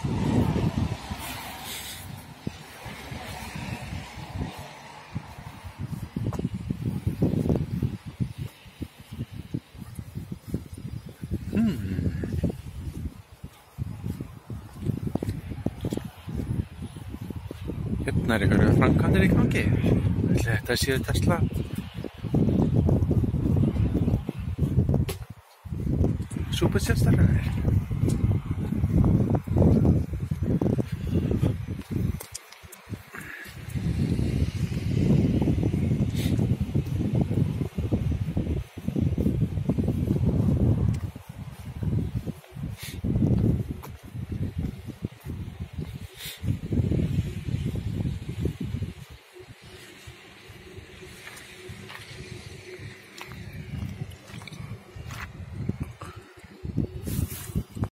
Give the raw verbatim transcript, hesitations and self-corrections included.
Hérna er einhverju framkvæmdir í gangi. Ætli þetta séu Tesla Superjet-starfinir.